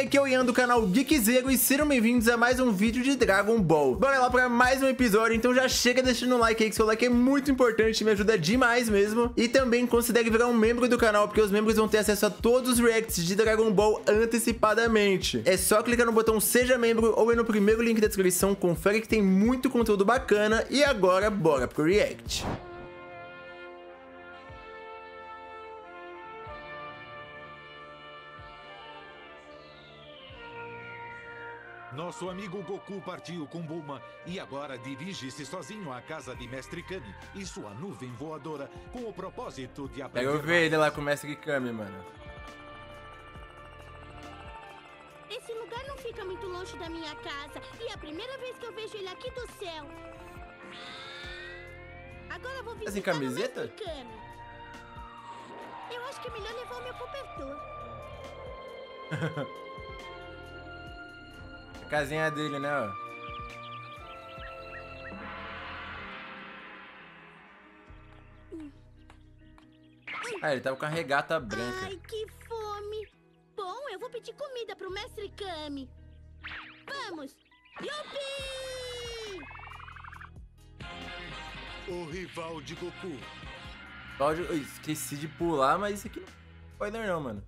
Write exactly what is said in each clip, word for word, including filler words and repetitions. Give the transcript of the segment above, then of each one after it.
aqui é o Ian do canal Geekzero e sejam bem-vindos a mais um vídeo de Dragon Ball. Bora lá pra mais um episódio, então já chega deixando um like aí, que seu like é muito importante, me ajuda demais mesmo. E também considere virar um membro do canal, porque os membros vão ter acesso a todos os reacts de Dragon Ball antecipadamente. É só clicar no botão Seja Membro ou ir no primeiro link da descrição, confere que tem muito conteúdo bacana. E agora, bora pro react. Nosso amigo Goku partiu com Bulma e agora dirige-se sozinho à casa de Mestre Kami e sua nuvem voadora com o propósito de aprender. Pega o ver ele lá com o Mestre Kami, mano. Esse lugar não fica muito longe da minha casa e é a primeira vez que eu vejo ele aqui do céu. Agora eu vou visitar Tá sem camiseta? o Mestre Kami. Eu acho que é melhor levar o meu cobertor. A casinha dele, né, ó. Ah, ele tava com a regata branca. Ai, que fome. Bom, eu vou pedir comida pro Mestre Kami. Vamos! Yupi! O rival de Goku. Pode, eu esqueci de pular, mas isso aqui não é spoiler não, mano.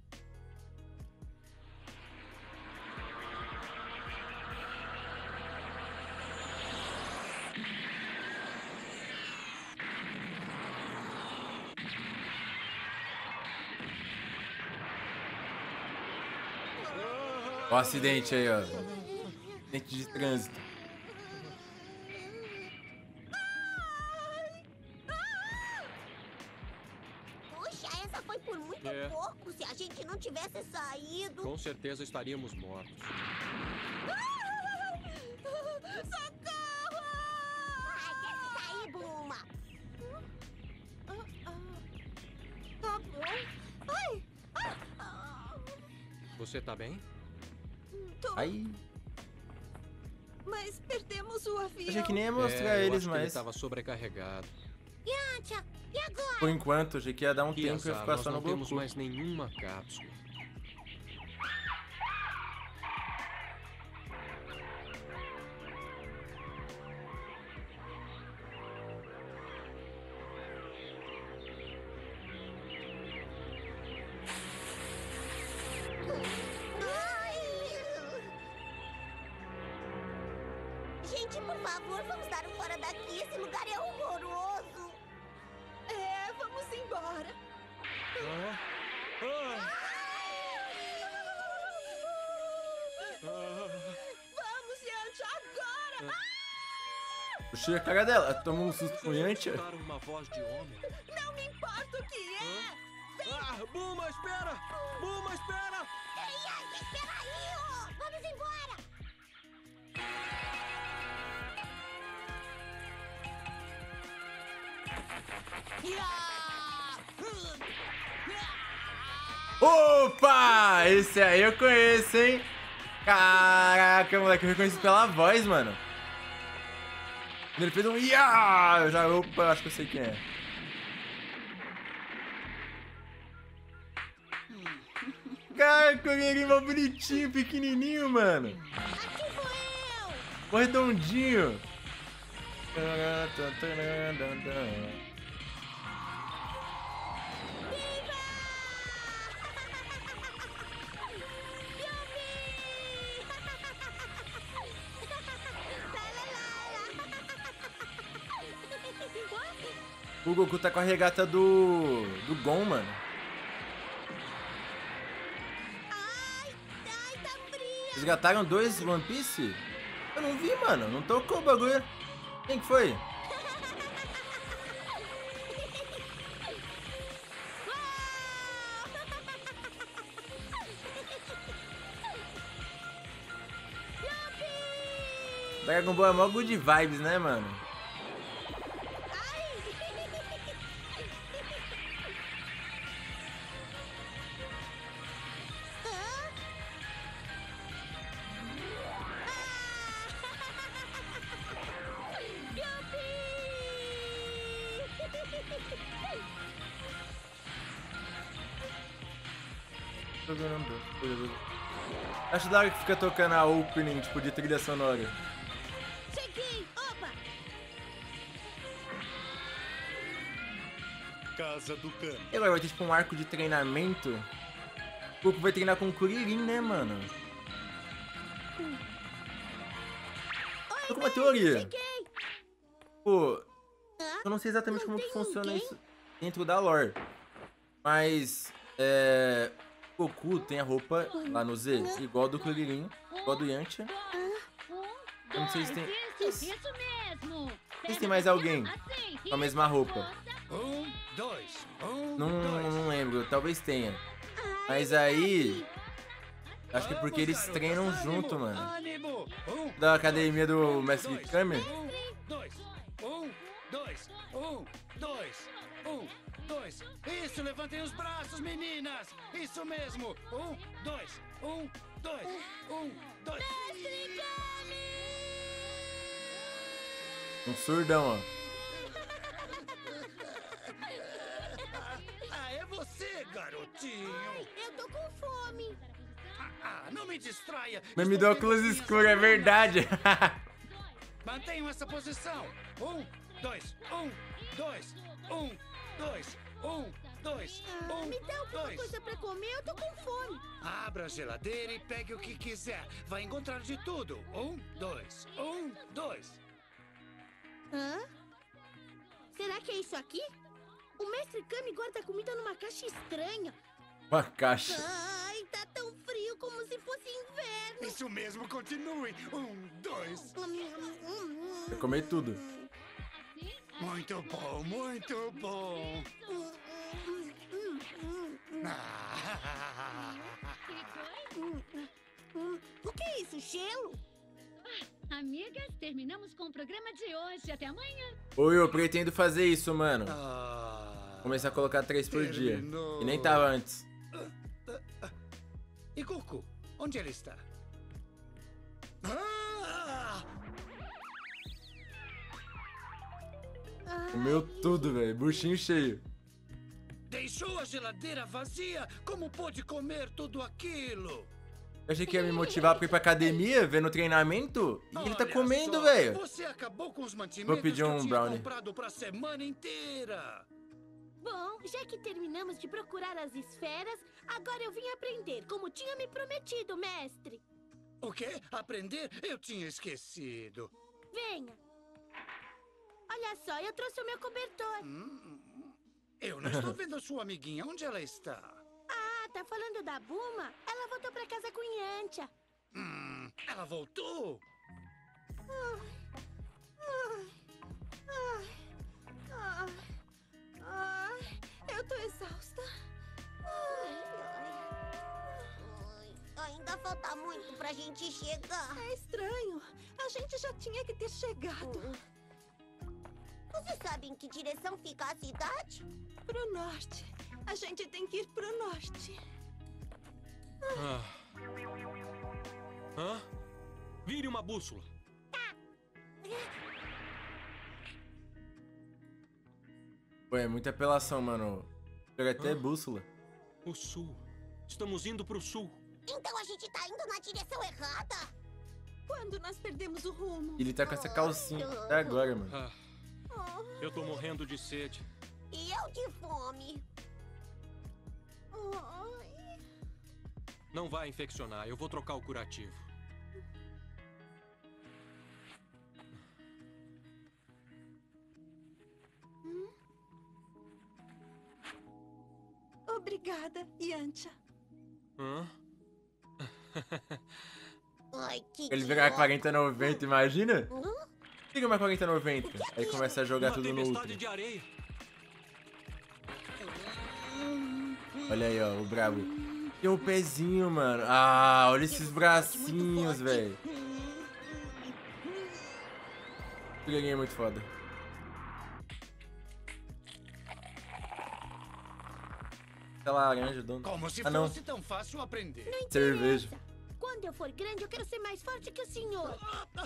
Ó o acidente aí, ó. Acidente de trânsito. Puxa, essa foi por muito É. pouco. Se a gente não tivesse saído... Com certeza estaríamos mortos. Socorro! Ai, desce daí, Bulma. Tá bom. Ai! Ah, Você tá bem? tô... Aí, Mas perdemos o avião. achei que nem ia mostrar É, eu eles, acho que ele mas tava sobrecarregado. Yantia, e agora? por enquanto, achei que ia dar um Que tempo e ia azar, ficar nós só no não temos Goku. mais nenhuma cápsula. Gente, por favor, vamos dar um fora daqui. Esse lugar é horroroso. É, vamos embora. Ah, ah, ah. Vamos, Yantia, agora! Puxei a cara dela, ela tomou um susto com o Yantia. Escutaram uma voz de homem. Não me importa o que é. Ah, Bulma, espera! Bulma, espera! Ei, Yantia, espera aí, ó. Vamos embora. Opa! Esse aí eu conheço, hein? Caraca, moleque, eu reconheci pela voz, mano. Quando ele fez um ia, eu já, opa, acho que eu sei quem é. Cara, que olheirinho mal bonitinho, pequenininho, mano. Aqui vou eu. O redondinho. O Goku tá com a regata do... do Gon, mano. Ai, ai, tá frio. Resgataram dois One Piece? Eu não vi, mano. Não tocou o bagulho. Quem que foi? Dragon Ball é mó good vibes, né, mano? Acho da hora que fica tocando a opening, tipo, de trilha sonora. Cheguei! Opa! Casa do Kami. E agora vai ter tipo um arco de treinamento. O Goku vai treinar com o Kuririn, né, mano? Tô com uma teoria. Cheguei! Pô, Hã? eu não sei exatamente Não como que tem funciona ninguém? isso dentro da lore. Mas, é... o Goku tem a roupa lá no Z, igual do Kuririn, igual do Yantia. Eu não sei se tem... Isso, isso mesmo. Se tem mais alguém Assim, com a mesma roupa. Um, dois, um, Não, dois. não lembro, talvez tenha. Mas aí... Acho que é porque eles treinam junto, mano. Ânimo. Um, Da academia do Mestre dois, Kami. Um, dois, um, dois, um, dois, um, dois. Isso, levantem os braços, meninas. Isso mesmo. Um, dois, um, dois, um, dois. Mestre Kami! Um surdão, ó. Ah, é você, garotinho. Eu tô com fome. Ah, não me distraia. Meme do Estou óculos vendo as escuro, é minhas verdade. Mantenham essa posição. Um, dois, um, dois, um, dois, um, dois, Ah, um, me dá alguma dois. coisa pra comer, eu tô com fome. Abra a geladeira e pegue o que quiser. Vai encontrar de tudo. Um, dois, um, dois. Hã? Será que é isso aqui? O Mestre Kami guarda comida numa caixa estranha. Uma caixa. Ai, tá tão frio como se fosse inverno. Isso mesmo, continue. Um, dois. Eu comi tudo. Muito bom, muito bom. Ah. O que é isso? Gelo? Amigas, terminamos com o programa de hoje. Até amanhã. Oi, eu pretendo fazer isso, mano. Ah. Começar a colocar três por dia. Terminou. E nem tava antes. E Goku? Onde ele está? Ah! Comeu tudo, velho. Buchinho cheio. Deixou a geladeira vazia? Como pôde comer tudo aquilo? Eu achei que ia me motivar pra ir pra academia, vendo o treinamento. E ele tá Olha comendo, só, velho. Você acabou com os mantimentos Vou pedir que eu um tinha brownie. comprado pra semana inteira. Bom, já que terminamos de procurar as esferas, agora eu vim aprender, como tinha me prometido, mestre. O quê? Aprender? Eu tinha esquecido. Venha. Olha só, eu trouxe o meu cobertor. Hum, eu não estou vendo a sua amiguinha. Onde ela está? Ah, tá falando da Buma? Ela voltou pra casa com Yantia. Hum, ela voltou? Ai, ai, eu tô exausta. Ai, ai. Ainda falta muito pra gente chegar. É estranho. A gente já tinha que ter chegado. Você sabe em que direção fica a cidade? Pro norte. A gente tem que ir pro norte. Ah. Hã? Vire uma bússola. Pô, é muita apelação, mano. Pega até Ah. bússola. O sul. Estamos indo pro sul. Então a gente tá indo na direção errada? Quando nós perdemos o rumo. Ele tá com essa calcinha até agora, mano. Ah, eu tô morrendo de sede. E eu de fome. Ai. Não vai infeccionar. Eu vou trocar o curativo. Obrigada, Yantia. Hã? Ai, que Ele idiota. pegar quarenta noventa, imagina? Hã? Liga uma quarenta noventa. Aí começa a jogar Uma tudo no tempestade último. de areia. Olha aí, ó, o brabo. Tem um pezinho, mano. Ah, olha esses bracinhos, velho. O joguinho é muito foda. Essa laranja, dono. Como se Ah, não. fosse tão fácil aprender. Cerveja. Quando eu for grande, eu quero ser mais forte que o senhor.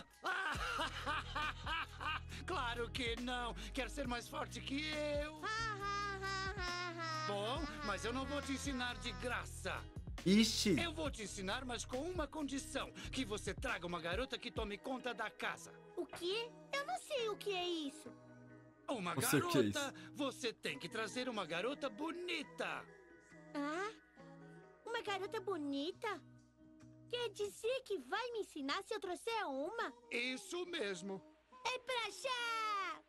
Claro que não. Quer ser mais forte que eu? Ha, ha, ha, ha, ha. Bom, mas eu não vou te ensinar de graça. Ixi. Eu vou te ensinar, mas com uma condição. Que você traga uma garota que tome conta da casa. O quê? Eu não sei o que é isso. Uma Não sei o que é garota! Você tem que trazer uma garota bonita. Ah? Uma garota bonita? Quer dizer que vai me ensinar se eu trouxer uma? Isso mesmo. É pra já!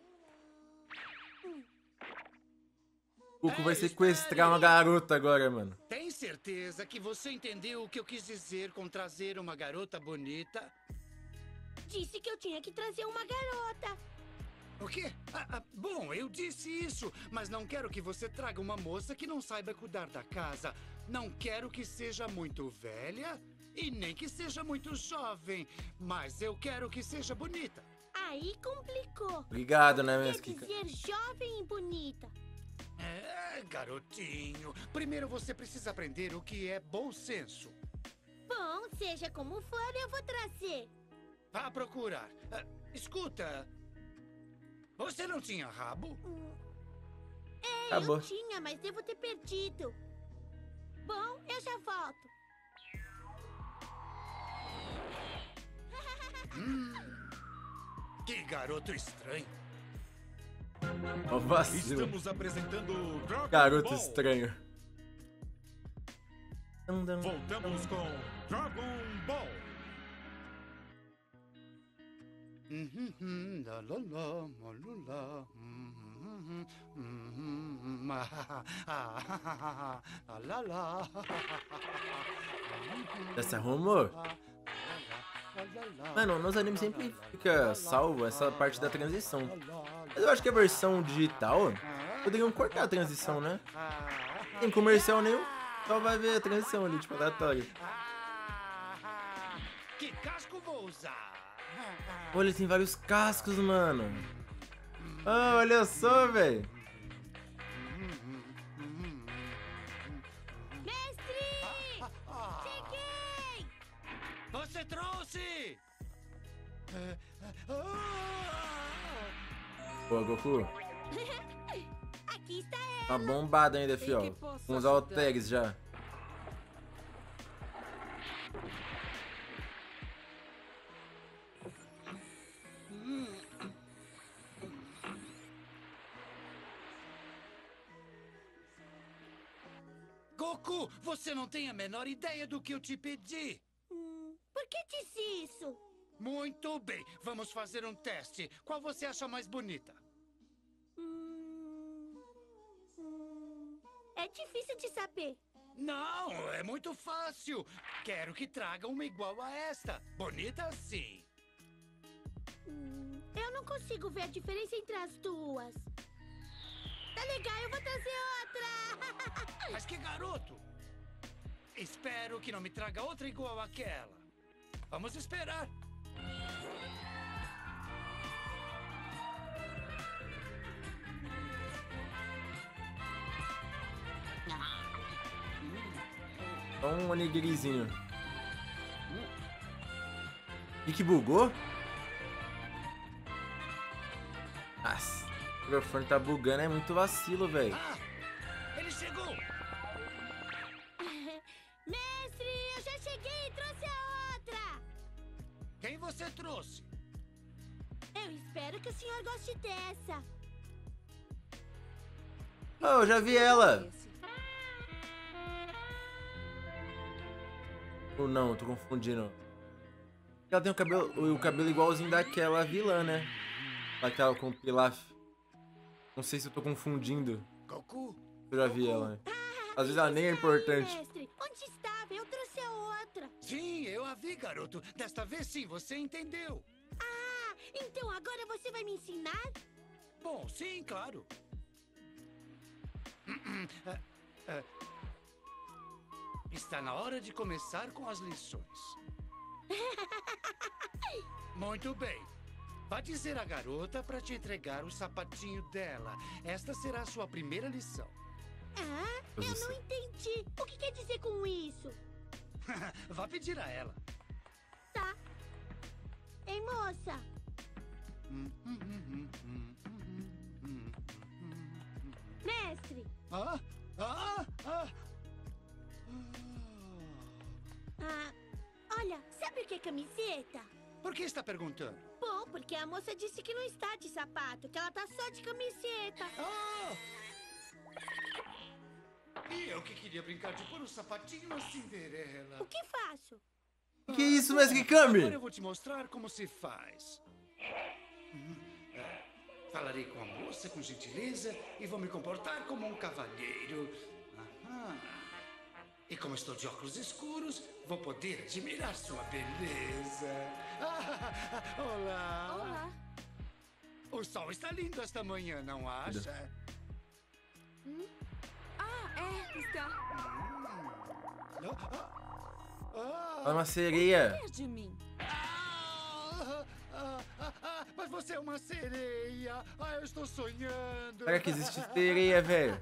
O Goku É, vai sequestrar uma garota agora, mano. Tem certeza que você entendeu o que eu quis dizer com trazer uma garota bonita? Disse que eu tinha que trazer uma garota. O quê? Ah, ah, bom, eu disse isso, mas não quero que você traga uma moça que não saiba cuidar da casa. Não quero que seja muito velha e nem que seja muito jovem, mas eu quero que seja bonita. Aí complicou. Obrigado, né, Quer minhas Kika? dizer jovem e bonita. É, garotinho. Primeiro você precisa aprender o que é bom senso. Bom, seja como for, eu vou trazer. Vá procurar. Ah, escuta. Você não tinha rabo? É, Acabou. eu tinha, mas devo ter perdido. Bom, eu já volto. Hum, que garoto estranho. Ó, vacilo. Estamos apresentando Dragon Garoto Ball. estranho. Voltamos com Dragon Ball. Uhum, lá, lá, lá, lá, lá, uhum, uhum, ah, ah, ah, lá, lá. Já se arrumou? Mano, nos animes sempre fica salvo essa parte da transição. Mas eu acho que a versão digital poderiam cortar a transição, né? Tem comercial nenhum, só vai ver a transição ali, tipo, aleatório. Que casco vou usar? Olha, tem vários cascos, mano. Ah, olha só, velho. Mestre! Cheguei! Você trouxe! Pô, Goku. Aqui está ela. Tá bombada ainda, fio. Com os Alteres já. Goku, você não tem a menor ideia do que eu te pedi. Hum, por que disse isso? Muito bem, vamos fazer um teste. Qual você acha mais bonita? Hum, hum, é difícil de saber. Não, é muito fácil. Quero que traga uma igual a esta. Bonita sim. Hum, eu não consigo ver a diferença entre as duas. Tá legal, eu vou trazer outra. Mas que garoto! Espero que não me traga outra igual àquela. Vamos esperar. Só um onigirizinho. E que bugou? Nossa, o microfone tá bugando, é muito vacilo, velho. Ah! Ele chegou! Mestre, eu já cheguei e trouxe a outra. Quem você trouxe? Eu espero que o senhor goste dessa. Oh, eu já vi ela. Ou não, eu tô confundindo. Ela tem o cabelo, o cabelo igualzinho daquela vilã, né? Daquela com o Pilaf. Não sei se eu tô confundindo. Goku? Eu já vi ela, né? Às vezes ela nem é importante. Mestre, onde estava? Eu trouxe a outra. Sim, eu a vi, garoto. Desta vez sim, você entendeu. Ah, então agora você vai me ensinar? Bom, sim, claro. Ah, ah. Está na hora de começar com as lições. Muito bem. Vá dizer à garota para te entregar o sapatinho dela. Esta será a sua primeira lição. Ah, eu não entendi. O que quer dizer com isso? Vá pedir a ela. Tá. Ei, moça. Mestre. Ah, ah, ah. por que camiseta? Por que está perguntando? Bom, porque a moça disse que não está de sapato, que ela tá só de camiseta. Ah! E eu que queria brincar de pôr um sapatinho na Cinderela. O que faço? Que isso, Mestre Kami? Agora eu vou te mostrar como se faz. Hum, é, falarei com a moça com gentileza e vou me comportar como um cavalheiro. Aham. E como estou de óculos escuros, vou poder admirar sua beleza. Ah, olá. Olá. O sol está lindo esta manhã, não acha? Ah, é, está. Ah, ah, Olha uma sereia. Ver de mim. ah, ah, ah, ah, mas você é uma sereia. Ah, eu estou sonhando. Será que existe sereia, velho?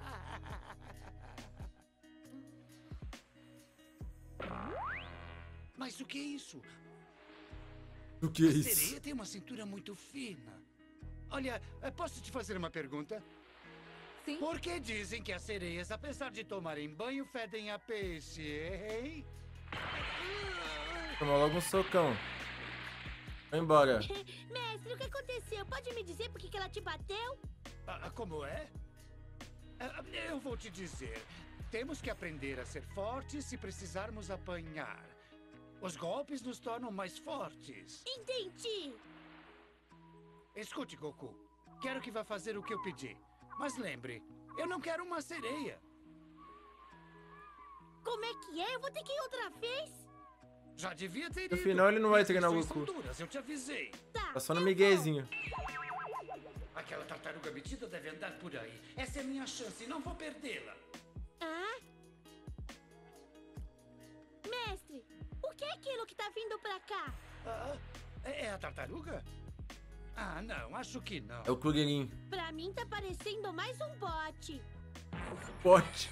Mas o que é isso? O que é A isso? sereia tem uma cintura muito fina. Olha, eh, posso te fazer uma pergunta? Sim. Por que dizem que as sereias, apesar de tomarem banho, fedem a peixe, hein? Tomou logo um socão. Vai embora. Mestre, o que aconteceu? Pode me dizer por que que ela te bateu? Ah, como é? Ah, eu vou te dizer. Temos que aprender a ser fortes se precisarmos apanhar. Os golpes nos tornam mais fortes. Entendi. Escute, Goku. Quero que vá fazer o que eu pedi. Mas lembre, eu não quero uma sereia. Como é que é? Eu vou ter que ir outra vez? Já devia ter No ido. final ele não vai As treinar o lições Goku. são duras, eu te avisei. Tá. Tá só no eu miguezinho. Aquela tartaruga metida deve andar por aí. Essa é a minha chance, não vou perdê-la. vou. Hã? Mestre, o que é aquilo que tá vindo pra cá? Ah, é é a tartaruga? Ah, não, acho que não. É o Kuririn. Pra mim tá parecendo mais um bote. Pote.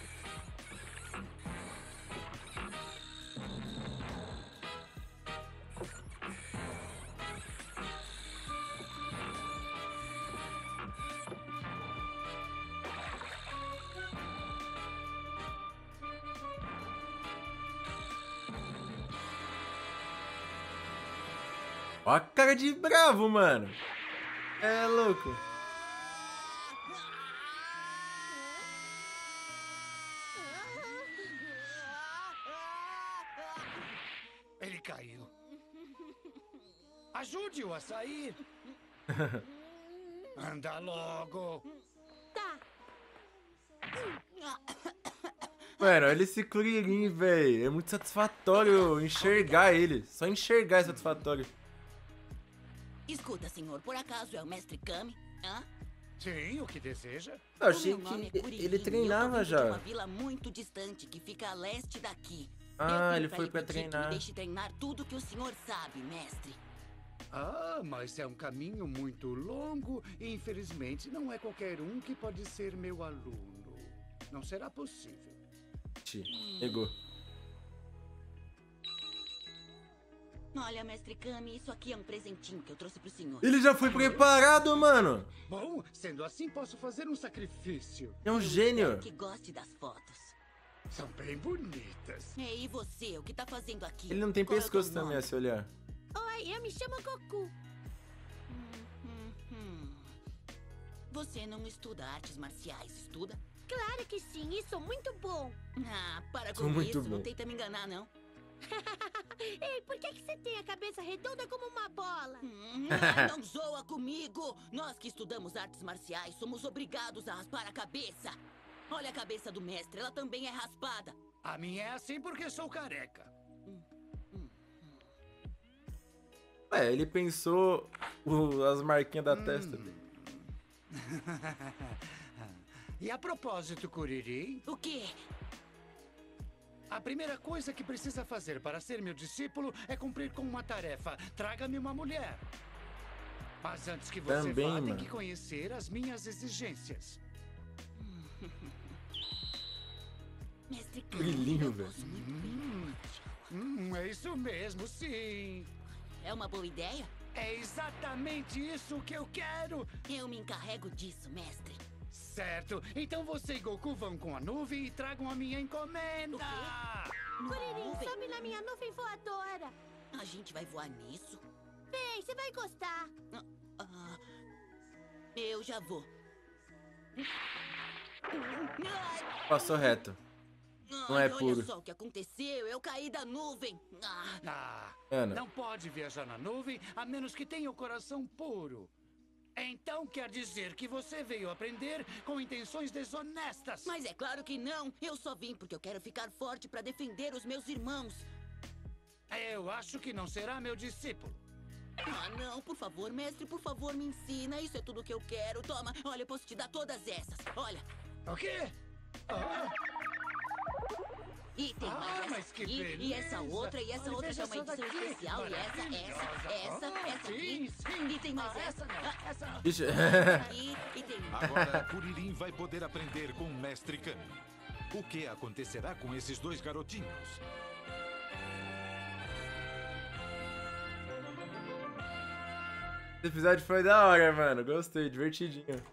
Ó a cara de bravo, mano. É louco. Ele caiu. Ajude-o a sair. Anda logo. Tá. Mano, olha esse Kuririn, velho. É muito satisfatório enxergar ele. Só enxergar é satisfatório. Escuta, senhor, por acaso é o mestre Kami? Hã? Sim, o que deseja? Eu achei O meu nome que é Kuririn, ele e eu tô treinava vindo de já. uma vila muito distante que fica a leste daqui. Ah, Eu vim ele foi lhe pra pedir que treinar. me deixe treinar tudo que o senhor sabe, mestre. Ah, mas é um caminho muito longo e infelizmente não é qualquer um que pode ser meu aluno. Não será possível. Pegou. Olha, mestre Kami, isso aqui é um presentinho que eu trouxe pro senhor. Ele já foi preparado, mano. Bom, sendo assim, posso fazer um sacrifício. É um Eu gênio. espero que goste das fotos. São bem bonitas. E você, o que tá fazendo aqui? Ele não tem Qual é o teu pescoço nome? também, a se olhar. Oi, eu me chamo Goku. Hum, hum, hum. Você não estuda artes marciais, estuda? Claro que sim, e sou muito bom. Ah, para Sou com muito isso, bom. não tenta me enganar, não. Ei, por que que você tem a cabeça redonda como uma bola? Hum, ah, não zoa comigo! Nós que estudamos artes marciais somos obrigados a raspar a cabeça. Olha a cabeça do mestre, ela também é raspada. A minha é assim porque sou careca. É, ele pensou o- as marquinhas da testa. E a propósito, Kuririn, O quê? a primeira coisa que precisa fazer para ser meu discípulo é cumprir com uma tarefa. Traga-me uma mulher. Mas antes que você Também, vá, tem mano. que conhecer as minhas exigências. Mestre Kami, Brilhinho, eu velho. posso muito bem. Hum, é isso mesmo, sim. É uma boa ideia? É exatamente isso que eu quero. Eu me encarrego disso, mestre. Certo. Então você e Goku vão com a nuvem e tragam a minha encomenda. Kuririn, Nuvem? sobe na minha nuvem voadora. A gente vai voar nisso? Vem, você vai gostar. Ah, eu já vou. Ai, Passou reto. Não é olha puro. só o que aconteceu. Eu caí da nuvem. Ah, Ah, Ana. não pode viajar na nuvem a menos que tenha o coração puro. Então quer dizer que você veio aprender com intenções desonestas. mas é claro que não. Eu só vim porque eu quero ficar forte pra defender os meus irmãos. Eu acho que não será meu discípulo. Ah, não, por favor, mestre, por favor, me ensina. Isso é tudo que eu quero. Toma, olha, eu posso te dar todas essas. Olha. O quê? Ah, E tem Ah, mais essa mas que aqui, beleza. e essa outra, e essa Olha, outra que veja é uma essa edição daqui. especial, e essa, essa, Maravilhosa. essa, Ah, essa sim, aqui. sim. E tem mais Ah, essa. essa não, Ah, essa- Ixi. aqui, e tem... Agora, Kuririn vai poder aprender com o Mestre Kami. O que acontecerá com esses dois garotinhos? Esse episódio foi da hora, mano. Gostei, divertidinho.